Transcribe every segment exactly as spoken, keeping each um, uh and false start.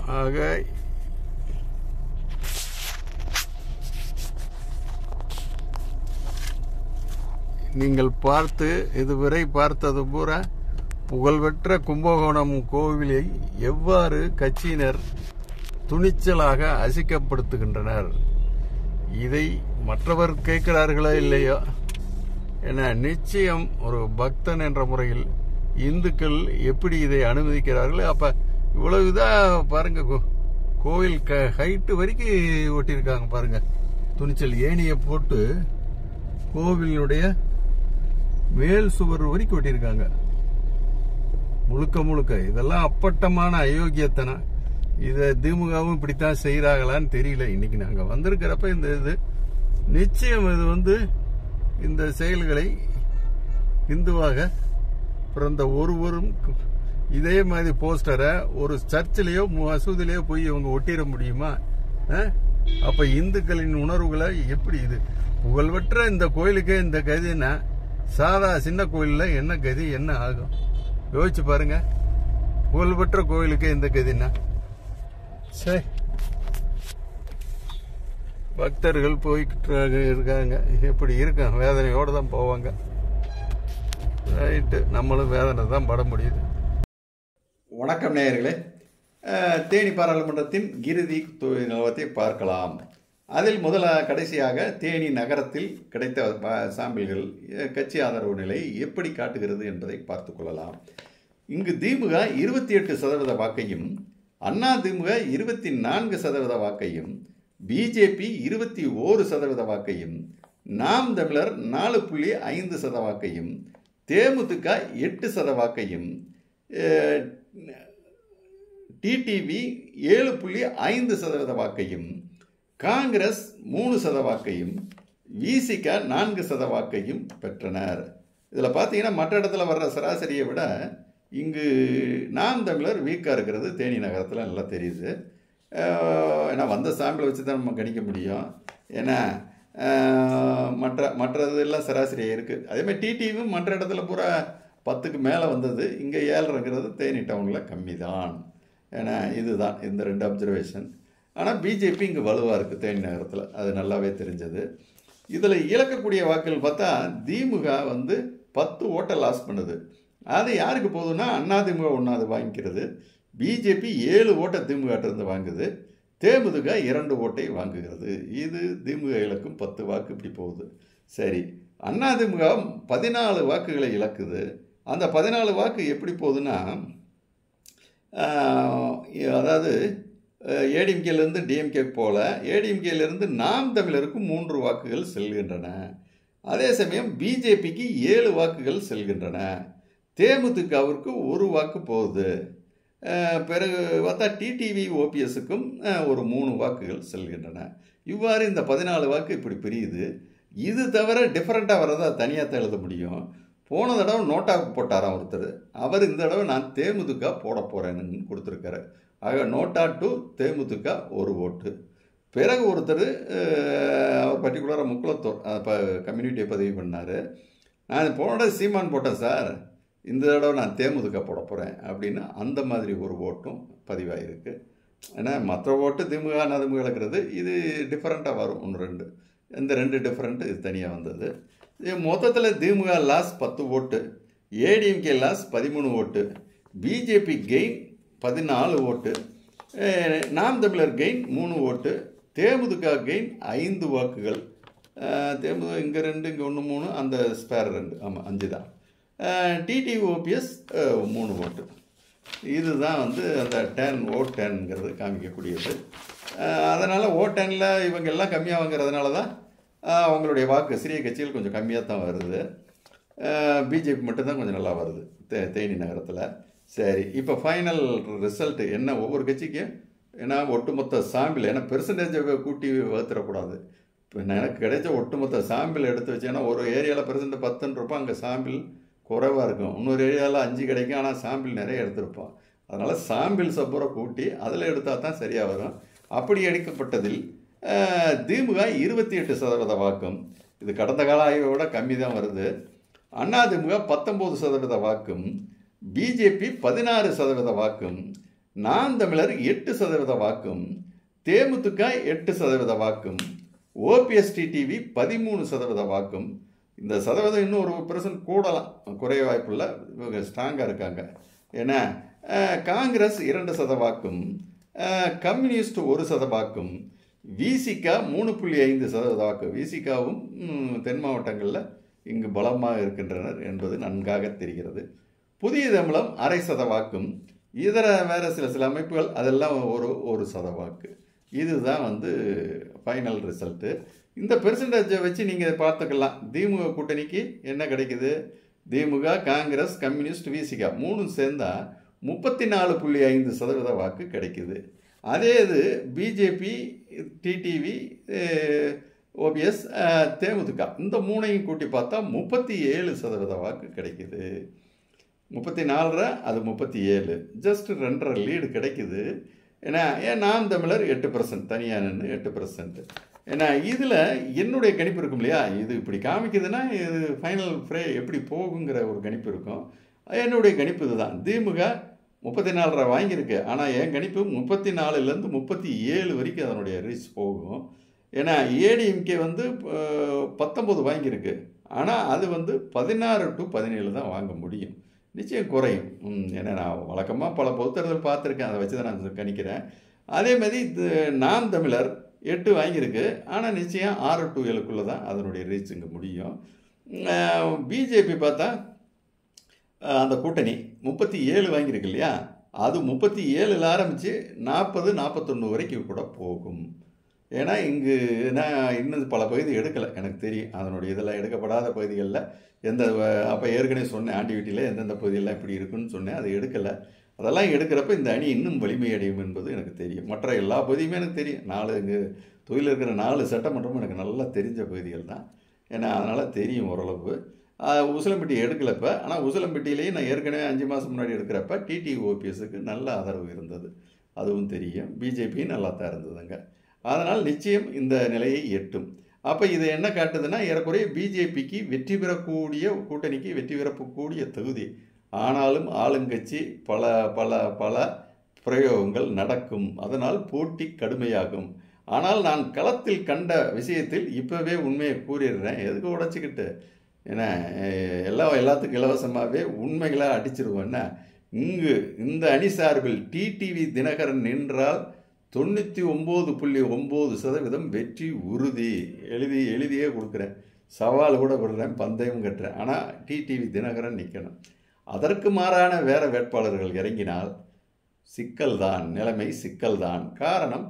ஆக நீங்கள் பார்த்து இதுவரை பார்த்தது பூரா புகழ்பெற்ற கும்பகோணம் கோவிலை எவ்வாறு கட்சியினர் துணிச்சலாக அசிக்கப்படுத்துகின்றனர். இதை மற்றவர் கேட்கிறார்களோ இல்லையோ என நிச்சயம் ஒரு பக்தன் என்ற முறையில் இந்துக்கள் எப்படி இதை அனுமதிக்கிறார்கள். அப்ப இவ்வளவு இதா பாருங்க, கோவில் ஹைட்டு வரைக்கும் ஒட்டியிருக்காங்க பாருங்க. துணிச்சல் ஏணியை போட்டு கோவிலுடைய மேல் சுவர் வரைக்கும் ஒட்டியிருக்காங்க முழுக்க முழுக்க. இதெல்லாம் அப்பட்டமான அயோக்கியத்தனம். இதை திமுகவும் இப்படித்தான் செய்யறாங்களான்னு தெரியல. இன்னைக்கு நாங்க வந்திருக்கிறப்ப இந்த இது நிச்சயம் இது வந்து இந்த செயல்களை இந்துவாக பிறந்த ஒருவரும் இதே மாதிரி போஸ்டரை ஒரு சர்ச்சிலேயோ மசூதிலேயோ போய் இவங்க ஒட்டிட முடியுமா? அப்ப இந்துக்களின் உணர்வுகளை எப்படி இது புகழ்பெற்ற இந்த கோயிலுக்கே இந்த கதின்னா சாதா சின்ன கோயில்ல என்ன கதி என்ன ஆகும் யோசிச்சு பாருங்க. புகழ்பெற்ற கோயிலுக்கே இந்த கதின்னா சரி. பக்தர்கள் போய்கிட்டு இருக்காங்க, எப்படி இருக்காங்க, வேதனையோடு தான் போவாங்க. ரைட்டு, நம்மளும் வேதனை தான் பட முடியுது. வணக்கம் நேயர்களே, தேனி பாராளுமன்றத்தின் இறுதி நிலவரத்தை பார்க்கலாம். அதில் முதல கடைசியாக தேனி நகரத்தில் கிடைத்த சாம்பிள்கள் கட்சி ஆதரவு நிலை எப்படி காட்டுகிறது என்பதை பார்த்து கொள்ளலாம். இங்கு திமுக இருபத்தி எட்டு சதவீத வாக்கையும், அண்ணா திமுக இருபத்தி நான்கு சதவீத வாக்கையும், பிஜேபி இருபத்தி ஓரு சதவீத வாக்கையும், நாம் தமிழர் நாலு புள்ளி ஐந்து சத வாக்கையும், தேமுதிக எட்டு சத வாக்கையும், டிடிவி ஏழு புள்ளி ஐந்து சதவீத வாக்கையும், காங்கிரஸ் மூணு சத வாக்கையும், விசிக நான்கு சத வாக்கையும் பெற்றனர். இதில் பார்த்தீங்கன்னா மற்ற இடத்துல வர்ற சராசரியை விட இங்கு நாம் தமிழர் வீக்காக இருக்கிறது தேனி நகரத்தில் நல்லா தெரியுது. ஏன்னா வந்த சாம்பிளை வச்சு தான் நம்ம கணிக்க முடியும். ஏன்னா மற்ற மற்றதெல்லாம் சராசரியாக இருக்குது. அதேமாதிரி டிடிவியும் மற்ற இடத்துல பூரா பத்துக்கு மேலே வந்தது. இங்கே ஏழ்ரைங்கிறது தேனி டவுனில் கம்மி தான். ஏன்னா இதுதான் இந்த ரெண்டு அப்சர்வேஷன். ஆனால் பிஜேபி இங்கே வலுவாக இருக்குது தேனி நகரத்தில், அது நல்லாவே தெரிஞ்சது. இதில் இழக்கக்கூடிய வாக்குகள் பார்த்தா திமுக வந்து பத்து ஓட்டை லாஸ் பண்ணுது. அது யாருக்கு போகுதுன்னா அதிமுக ஒன்றாவது வாங்கிக்கிறது, பிஜேபி ஏழு ஓட்டை திமுகட்டிருந்து வாங்குது, தேமுதிக இரண்டு ஓட்டை வாங்குகிறது. இது திமுக இலக்கும் பத்து வாக்கு இப்படி போகுது. சரி, அதிமுக பதினாலு வாக்குகளை இழக்குது. அந்த பதினாலு வாக்கு எப்படி போகுதுன்னா, அதாவது ஏடிஎம்கேலேருந்து டிஎம்கே போல ஏடிஎம்கேலேருந்து நாம் தமிழருக்கு மூன்று வாக்குகள் செல்கின்றன. அதே சமயம் பிஜேபிக்கு ஏழு வாக்குகள் செல்கின்றன, தேமுதிகவிற்கு ஒரு வாக்கு போகுது. பிறகு பார்த்தா டிடிவி ஓபிஎஸ்ஸுக்கும் ஒரு மூணு வாக்குகள் செல்கின்றன. இவ்வாறு இந்த பதினாலு வாக்கு இப்படி பிரியுது. இது தவிர டிஃப்ரெண்ட்டாக வரதா தனியாக தான் எழுத முடியும். போன தடவை நோட்டாவுக்கு போட்டாராம் ஒருத்தர், அவர் இந்த தடவை நான் தேமுதிக போட போகிறேன்னு கொடுத்துருக்காரு. ஆக நோட்டா டு தேமுதிக ஒரு ஓட்டு. பிறகு ஒருத்தர் அவர் பர்டிகுலராக முக்குளத்தூர் இப்போ கம்யூனிட்டியை பதிவு பண்ணார், நான் போன சீமான் போட்டேன் சார், இந்த தடவை நான் தேமுதிக போட போகிறேன் அப்படின்னு அந்த மாதிரி ஒரு ஓட்டும் பதிவாயிருக்கு. ஏன்னா மற்ற ஓட்டு திமுக அதிமுக இழக்கிறது, இது டிஃப்ரெண்ட்டாக வரும் ஒன்று ரெண்டு. இந்த ரெண்டு டிஃப்ரெண்ட்டு இது தனியாக வந்தது. மொத்தத்தில் திமுக லாஸ் பத்து ஓட்டு, ஏடிஎம்கே லாஸ் பதிமூணு ஓட்டு, பிஜேபி கெயின் பதினாலு ஓட்டு, நாம் தமிழர் கெயின் மூணு ஓட்டு, தேமுதிக கெயின் ஐந்து வாக்குகள். தேமுதிக இங்கே ரெண்டு, இங்கே ஒன்று மூணு, அந்த ஸ்பேர் ரெண்டு, ஆமாம் அஞ்சு தான். டிடிவி ஓபிஎஸ் மூணு ஓட்டு. இதுதான் வந்து அந்த டென் ஓட் டென்ங்கிறது காமிக்கக்கூடியது. அதனால் ஓட் டெனில் இவங்க எல்லாம் கம்மியாக வாங்கிறதுனால தான் அவங்களுடைய வாக்கு சிறிய கட்சிகள் கொஞ்சம் கம்மியாக தான் வருது. பிஜேபி மட்டும்தான் கொஞ்சம் நல்லா வருது தே தேனி நகரத்தில். சரி, இப்போ ஃபைனல் ரிசல்ட்டு என்ன ஒவ்வொரு கட்சிக்கும், ஏன்னா ஒட்டுமொத்த சாம்பிள், ஏன்னா பெர்சன்டேஜை கூட்டி வகுத்துடக்கூடாது. இப்போ எனக்கு கிடைச்ச ஒட்டுமொத்த சாம்பிள் எடுத்து வச்சேன்னா ஒரு ஏரியாவில் பெர்சன்ட் பத்துன்னு இருப்போம், அங்கே சாம்பிள் குறைவாக இருக்கும். இன்னொரு ஏரியாவில் அஞ்சு கிடைக்கும், ஆனால் சாம்பிள் நிறைய எடுத்திருப்போம். அதனால் சாம்பிள் சப்பூரை கூட்டி அதில் எடுத்தால் தான் சரியாக வரும். அப்படி எடுக்கப்பட்டதில் திமுக இருபத்தி எட்டு சதவீத வாக்கும், இது கடந்த கால ஆய்வோட கம்மி தான் வருது. அதிமுக பத்தொம்போது சதவீத வாக்கும், பிஜேபி பதினாறு சதவீத வாக்கும், நாம் தமிழர் எட்டு சதவீத வாக்கும், தேமுதிக எட்டு சதவீத வாக்கும், ஓபிஎஸ் டிடிவி பதிமூணு சதவீத வாக்கும். இந்த சதவீதம் இன்னும் ஒரு பர்சன்ட் கூடலாம், குறைய வாய்ப்புள்ள, இவங்க ஸ்ட்ராங்காக இருக்காங்க. ஏன்னா காங்கிரஸ் இரண்டு சத வாக்கும், கம்யூனிஸ்ட் ஒரு சத வாக்கும், விசிகா மூணு புள்ளி ஐந்து சதவீத வாக்கு. விசிகாவும் தென் மாவட்டங்களில் இங்கு பலமாக இருக்கின்றனர் என்பது நன்காக தெரிகிறது. புதிய தமிழம் அரை சத வாக்கும், இதர வேறு சில சில அமைப்புகள் அதெல்லாம் ஒரு ஒரு சத வாக்கு. இதுதான் வந்து ஃபைனல் ரிசல்ட்டு. இந்த பெர்சன்டேஜை வச்சு நீங்கள் பார்த்துக்கலாம். திமுக கூட்டணிக்கு என்ன கிடைக்குது? திமுக, காங்கிரஸ், கம்யூனிஸ்ட், விசிகா மூணும் சேர்ந்தால் முப்பத்தி நாலு புள்ளி ஐந்து சதவீத வாக்கு கிடைக்குது. அதே இது பிஜேபி, டிடிவி, ஓபிஎஸ், தேமுதிக இந்த மூணையும் கூட்டி பார்த்தா முப்பத்தி ஏழு சதவீத வாக்கு கிடைக்குது. முப்பத்தி நாலரை அது முப்பத்தி ஏழு, ஜஸ்ட் ரெண்டரை லீடு கிடைக்குது. ஏன்னா ஏன் நாம் தமிழர் எட்டு பர்சன்ட் தனியாக நின்று எட்டு பர்சன்ட். ஏன்னா இதில் என்னுடைய கணிப்பு இருக்கும் இல்லையா, இது இப்படி காமிக்குதுன்னா இது ஃபைனல் ஃப்ரே எப்படி போகுங்கிற ஒரு கணிப்பு இருக்கும். என்னுடைய கணிப்பு இதுதான். திமுக முப்பத்தி நாலரை வாங்கியிருக்கு, ஆனால் என் கணிப்பு முப்பத்தி நாலுலேருந்து முப்பத்தி ஏழு வரைக்கும் அதனுடைய ரீச் போகும். ஏன்னா ஏடிஎம்கே வந்து பத்தொம்பது வாங்கியிருக்கு, ஆனால் அது வந்து பதினாறு டு பதினேழு தான் வாங்க முடியும். நிச்சயம் குறையும். ஏன்னா நான் வழக்கமாக பல பொதுத்தேர்தல் பார்த்துருக்கேன், அதை வச்சு தான் நான் கணிக்கிறேன். அதே மாதிரி நாம் தமிழர் எட்டு வாங்கியிருக்கு, ஆனால் நிச்சயம் ஆறு டு ஏழுக்குள்ளே தான் அதனுடைய ரீச் இங்கே முடியும். பிஜேபி பார்த்தா அந்த கூட்டணி முப்பத்தி ஏழு வாங்கியிருக்கு இல்லையா, அது முப்பத்தி ஏழில் ஆரம்பித்து நாற்பது நாற்பத்தொன்று வரைக்கும் கூட போகும். ஏன்னா இங்கு நான் இன்னும் பல பகுதி எடுக்கலை, எனக்கு தெரியும் அதனுடைய இதெல்லாம் எடுக்கப்படாத பகுதிகளில் எந்த, அப்போ ஏற்கனவே சொன்னேன் ஆண்டிவிட்டியில் எந்தெந்த பகுதியெல்லாம் இப்படி இருக்குன்னு சொன்னேன், அதை எடுக்கலை. அதெல்லாம் எடுக்கிறப்ப இந்த அணி இன்னும் வலிமை அடையும் என்பது எனக்கு தெரியும். மற்ற எல்லா பகுதியுமே எனக்கு தெரியும். நாலு இங்கு தொழில் இருக்கிற நாலு சட்டமன்றமும் எனக்கு நல்லா தெரிஞ்ச பகுதிகள் தான். ஏன்னா அதனால் தெரியும் ஓரளவு. உசிலம்பட்டி எடுக்கலப்ப, ஆனால் உசிலம்பட்டியிலேயே நான் ஏற்கனவே அஞ்சு மாதம் முன்னாடி எடுக்கிறப்ப டிடி ஓபிஎஸ்க்கு நல்ல ஆதரவு இருந்தது, அதுவும் தெரியும். பிஜேபியும் நல்லா தான் இருந்ததுங்க. அதனால் நிச்சயம் இந்த நிலையை எட்டும். அப்போ இது என்ன காட்டுதுன்னா, ஏறக்குறைய பிஜேபிக்கு வெற்றி பெறக்கூடிய, கூட்டணிக்கு வெற்றி பெறக்கூடிய தகுதி. ஆனாலும் ஆளுங்கட்சி பல பல பல பிரயோகங்கள் நடக்கும், அதனால் போட்டி கடுமையாகும். ஆனால் நான் களத்தில் கண்ட விஷயத்தில் இப்போவே உண்மையை கூறிடுறேன், எதுக்கு உடைச்சிக்கிட்டு. ஏன்னா எல்லாம் எல்லாத்துக்கும் இலவசமாகவே உண்மைகளை அடிச்சிருவோன்னா, இங்கு இந்த அணி சார்பில் டிடிவி தினகரன் நின்றால் தொண்ணூற்றி ஒம்பது புள்ளி ஒம்பது சதவீதம் வெற்றி உறுதி. எழுதி எழுதியே கொடுக்குறேன், சவால் கூட விடுறேன், பந்தயம் கட்டுறேன். ஆனால் டிடிவி தினகரன் நிற்கணும். அதற்கு மாறான வேறு வேட்பாளர்கள் இறங்கினால் சிக்கல் தான், நிலைமை சிக்கல் தான். காரணம்,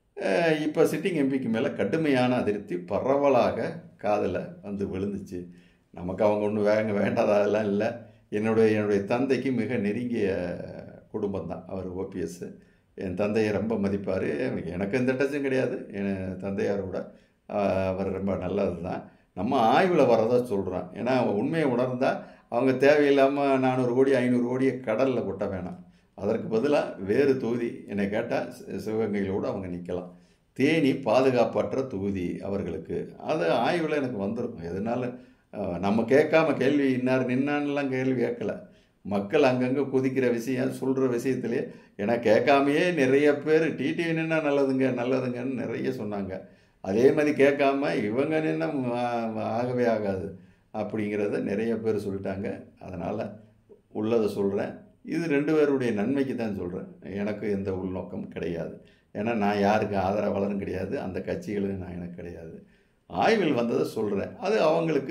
இப்போ சிட்டிங் எம்பிக்கு மேலே கடுமையான அதிருப்தி பரவலாக காதில் வந்து விழுந்துச்சு. நமக்கு அவங்க ஒன்றும் வேங்க வேண்டாததெல்லாம் இல்லை. என்னுடைய என்னுடைய தந்தைக்கு மிக நெருங்கிய குடும்பம் தான் அவர் ஓபிஎஸ். என் தந்தையை ரொம்ப மதிப்பார். எனக்கு எந்த டச்சும் கிடையாது என் தந்தையாரோட. அவர் ரொம்ப நல்லது தான். நம்ம ஆய்வில் வரதா சொல்கிறோம். ஏன்னா உண்மையை உணர்ந்தால் அவங்க தேவையில்லாமல் நானூறு கோடி ஐநூறு கோடியை கடலில் கொட்ட வேணாம். அதற்கு பதிலாக வேறு தொகுதி என்னை கேட்டால் சிவகங்கையிலோடு அவங்க நிற்கலாம். தேனி பாதுகாப்பற்ற தொகுதி அவர்களுக்கு, அது ஆய்வில் எனக்கு வந்துடும். எதனால நம்ம கேட்காம கேள்வி இன்னார் நின்னான்லாம் கேள்வி கேட்கல. மக்கள் அங்கங்கே குதிக்கிற விஷயம் சொல்கிற விஷயத்துலேயே ஏன்னா கேட்காமையே நிறைய பேர் டிடிவி நின்னா நல்லதுங்க நல்லதுங்கன்னு நிறைய சொன்னாங்க. அதே மாதிரி கேட்காம இவங்க நின்னா ஆகவே ஆகாது அப்படிங்கிறத நிறைய பேர் சொல்லிட்டாங்க. அதனால் உள்ளதை சொல்கிறேன். இது ரெண்டு பேருடைய நன்மைக்கு தான் சொல்கிறேன், எனக்கு எந்த உள்நோக்கம் கிடையாது. ஏன்னா நான் யாருக்கு ஆதரவாளரும் கிடையாது, அந்த கட்சிகளும் நான் எனக்கு கிடையாது. ஆய்வில் வந்ததை சொல்கிறேன். அது அவங்களுக்கு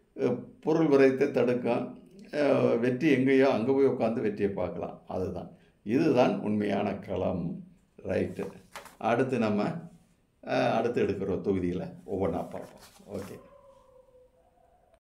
பொருள் விரயத்தை தடுக்கும். வெற்றி எங்கேயோ அங்கே போய் உட்காந்து வெற்றியை பார்க்கலாம். அதுதான், இதுதான் உண்மையான களம். ரைட்டு. அடுத்து நம்ம அடுத்து எடுக்கிற தொகுதியில் ஒவ்வொன்றா பார்ப்போம். ஓகே.